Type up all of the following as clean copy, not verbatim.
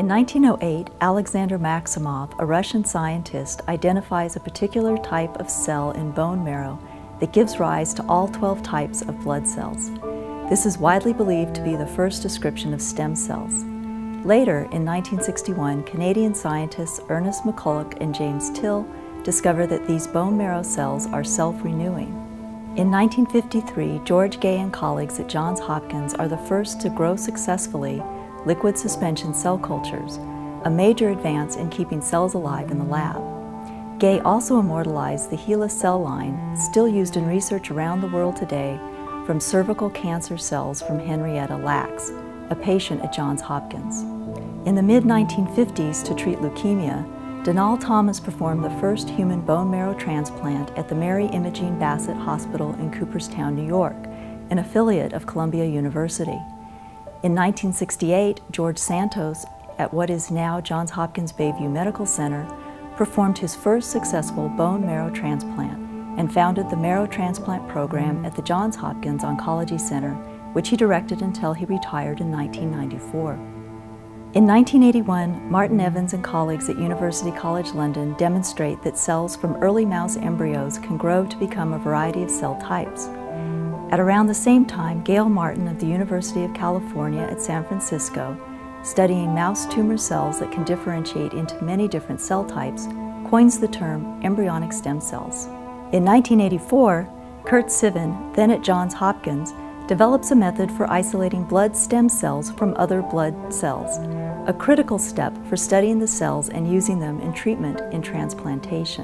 In 1908, Alexander Maximov, a Russian scientist, identifies a particular type of cell in bone marrow that gives rise to all 12 types of blood cells. This is widely believed to be the first description of stem cells. Later, in 1961, Canadian scientists Ernest McCulloch and James Till discovered that these bone marrow cells are self-renewing. In 1953, George Gay and colleagues at Johns Hopkins are the first to grow successfully liquid suspension cell cultures, a major advance in keeping cells alive in the lab. Gay also immortalized the HeLa cell line, still used in research around the world today, from cervical cancer cells from Henrietta Lacks, a patient at Johns Hopkins. In the mid-1950s, to treat leukemia, Donald Thomas performed the first human bone marrow transplant at the Mary Imogene Bassett Hospital in Cooperstown, New York, an affiliate of Columbia University. In 1968, George Santos, at what is now Johns Hopkins Bayview Medical Center, performed his first successful bone marrow transplant and founded the marrow transplant program at the Johns Hopkins Oncology Center, which he directed until he retired in 1994. In 1981, Martin Evans and colleagues at University College London demonstrate that cells from early mouse embryos can grow to become a variety of cell types. At around the same time, Gail Martin of the University of California at San Francisco, studying mouse tumor cells that can differentiate into many different cell types, coins the term embryonic stem cells. In 1984, Kurt Siven, then at Johns Hopkins, develops a method for isolating blood stem cells from other blood cells, a critical step for studying the cells and using them in treatment in transplantation.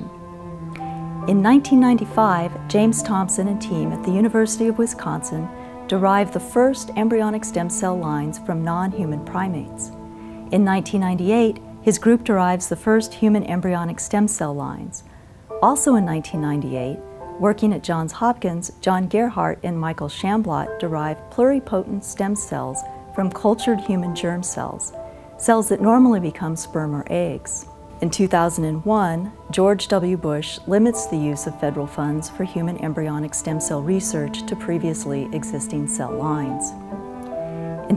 In 1995, James Thompson and team at the University of Wisconsin derived the first embryonic stem cell lines from non-human primates. In 1998, his group derives the first human embryonic stem cell lines. Also in 1998, working at Johns Hopkins, John Gerhardt and Michael Shamblot derived pluripotent stem cells from cultured human germ cells, cells that normally become sperm or eggs. In 2001, George W. Bush limits the use of federal funds for human embryonic stem cell research to previously existing cell lines. In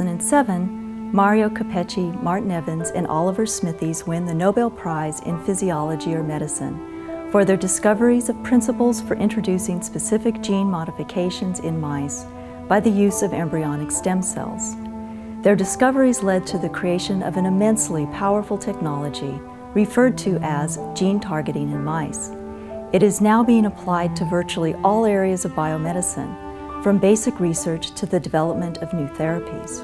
2007, Mario Capecchi, Martin Evans, and Oliver Smithies win the Nobel Prize in Physiology or Medicine for their discoveries of principles for introducing specific gene modifications in mice by the use of embryonic stem cells. Their discoveries led to the creation of an immensely powerful technology referred to as gene targeting in mice. It is now being applied to virtually all areas of biomedicine, from basic research to the development of new therapies.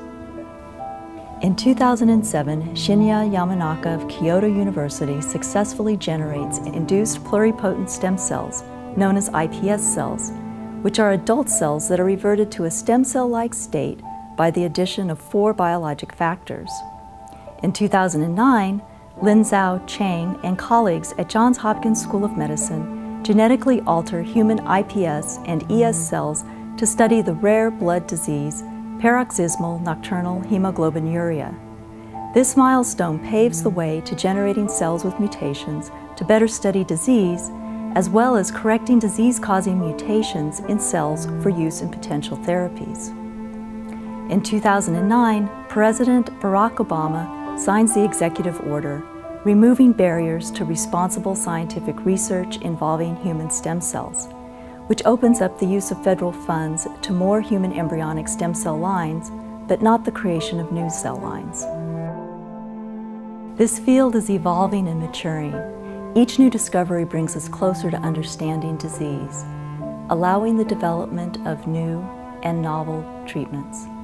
In 2007, Shinya Yamanaka of Kyoto University successfully generates induced pluripotent stem cells, known as iPS cells, which are adult cells that are reverted to a stem cell-like state by the addition of 4 biologic factors. In 2009, Lin Zhao Chang and colleagues at Johns Hopkins School of Medicine genetically alter human iPS and ES cells to study the rare blood disease paroxysmal nocturnal hemoglobinuria. This milestone paves the way to generating cells with mutations to better study disease, as well as correcting disease-causing mutations in cells for use in potential therapies. In 2009, President Barack Obama signs the executive order removing barriers to responsible scientific research involving human stem cells, which opens up the use of federal funds to more human embryonic stem cell lines, but not the creation of new cell lines. This field is evolving and maturing. Each new discovery brings us closer to understanding disease, allowing the development of new and novel treatments.